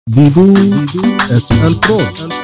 ديدو اس ال برو.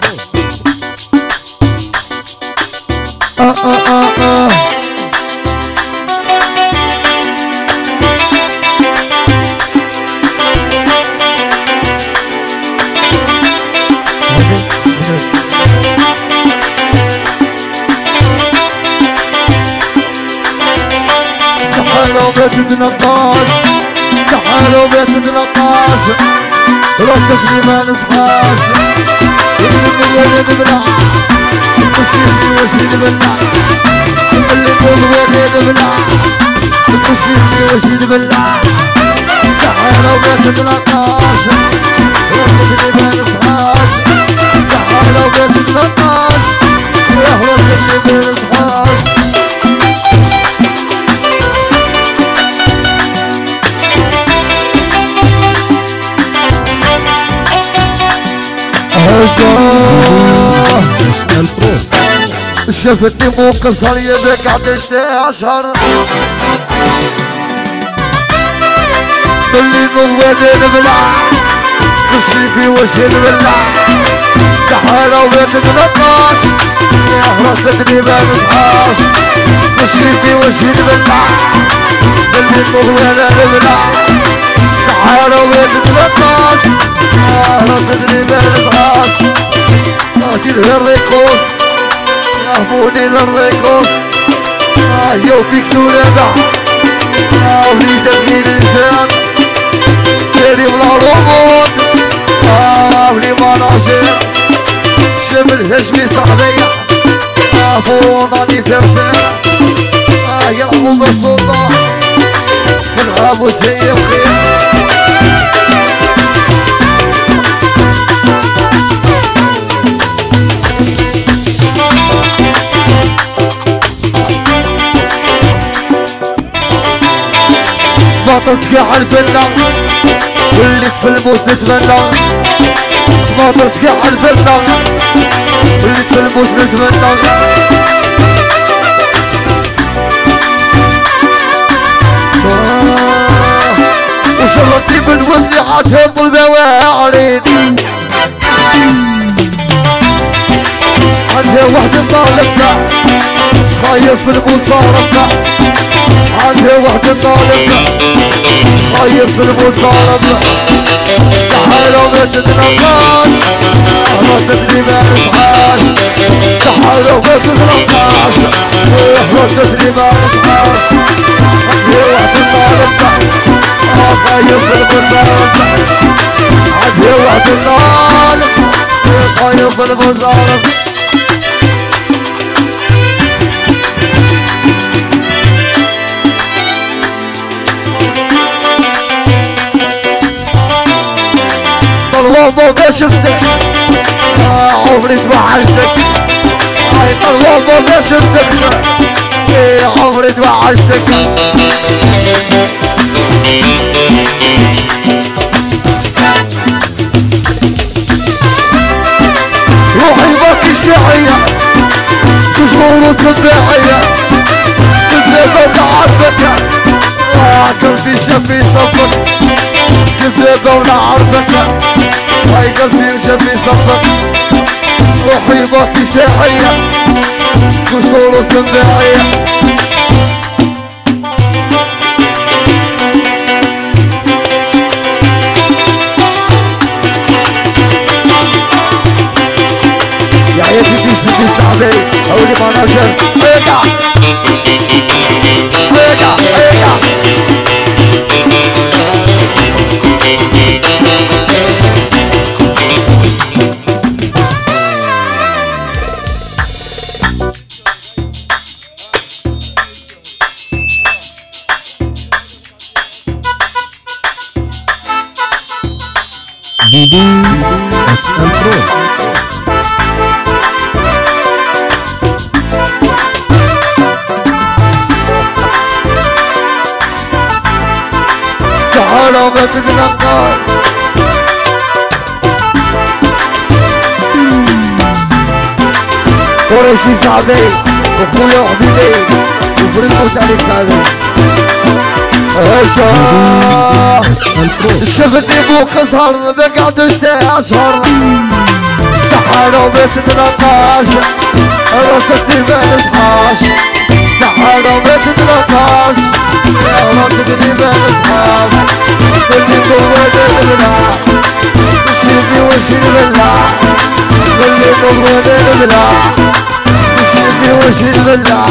تعالوا بيت النقاش، تعالوا بيت النقاش، روح تسليمان صحاش، يمكن الولد بلع، المشيني وشي نبلع، اللي يقول ولد بلع، المشيني وشي نبلع، تعالوا بيت النقاش، روح تسليمان صحاش، تعالوا بيت النقاش، روح تسليمان صحاش. اسال برو. شفتني مو كسر يدك عدشتي عشر اللي نضوي نبلع خشي في وجهي نبلع تعالوا بيت النقاش يا حرستني بنصحاش خشي في وجهي نبلع اللي نضوي نبلع تعالوا بيت النقاش يا حرستني بنصحاش ناجي الريكوس يهبوني للريكوس يوفيك سولابع وليد الغير انسان تاري بلا رموت ولي ما ناشر شمل هجمي صاحبي فوضاني فرسان يلعبوا بالسلطان نلعبوا زي بخير سمعتك على الفنة واللي في الموت نتمنى سمعتك على الفنة واللي في الموت نتمنى وشرطني بالودي عتهم البواعرين عندها وحدة طالبنا خايف الموت طالبنا عندها وحدة طالبنا خايف الموت طالبنا تعالوا بيت النقاش حرستني بنصحاش تعالوا بيت النقاش حرستني بنصحاش عندها وحدة طالبنا خايف الموت طالبنا عندها وحدة طالبنا خايف الموت طالبنا طلبوا ما شفتك عمري توحشتك طلبوا ما شفتك عمري توحشتك روحي باكي الشيعية تشعر تباعية كذابة وعرفتك قلبي شافي صفك كذابة ونعرفك هاي قلبي وشافي صفك روحي باكي شاعية وشعور تنباعية يا عيال تديش بدي صاحبي هولي ما ناشر رجع رجع رجع ديدو اس ال برو. تعالوا بيت النقاش قريشي صاحبي وخويا وحبيبي وفريق عليك صاحبي اسأل برو. شفتني بوك صهر بقعد اشتاق اشهر سحروا بيت 13 رصدني بين اصحاش سحروا بيت 13 رصدني بين اصحاش واللي جوا دبلا وشيدي وشيد بالله واللي جوا دبلا وشيدي وشيد بالله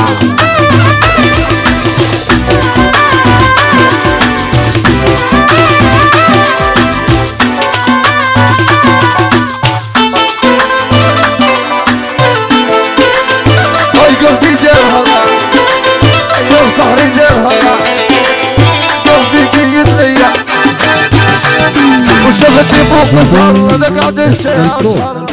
قلبي ديرها يوم ظهري ديرها قلبي يتضيع وشفتني فوق الصار انا قاعد اسأل برو.